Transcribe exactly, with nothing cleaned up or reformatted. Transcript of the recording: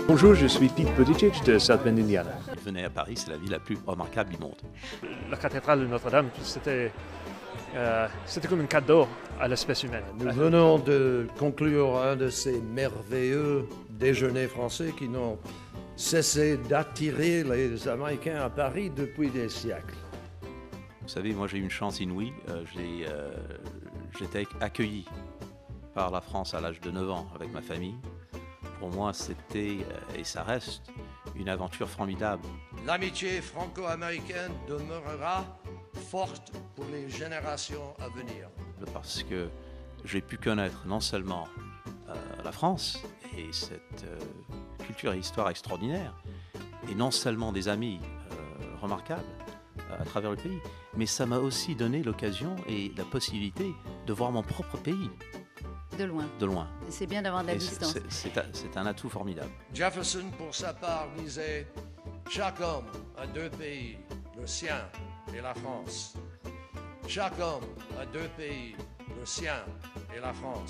Bonjour, je suis Pete Buttigieg de South Bend, Indiana. Venez à Paris, c'est la ville la plus remarquable du monde. La cathédrale de Notre-Dame, c'était euh, c'était comme un cadeau à l'espèce humaine. Nous venons de conclure un de ces merveilleux déjeuners français qui n'ont cessé d'attirer les Américains à Paris depuis des siècles. Vous savez, moi j'ai eu une chance inouïe. Euh, j'ai, euh, j'étais accueilli par la France à l'âge de neuf ans avec ma famille. Pour moi, c'était, euh, et ça reste, une aventure formidable. L'amitié franco-américaine demeurera forte pour les générations à venir. Parce que j'ai pu connaître non seulement euh, la France et cette euh, culture et histoire extraordinaire, et non seulement des amis euh, remarquables euh, à travers le pays, mais ça m'a aussi donné l'occasion et la possibilité de voir mon propre pays. De loin. De loin. C'est bien d'avoir de la Et distance. C'est, c'est, c'est, un, c'est un atout formidable. Jefferson, pour sa part, disait « Chaque homme a deux pays, le sien et la France. Chaque homme a deux pays, le sien et la France. »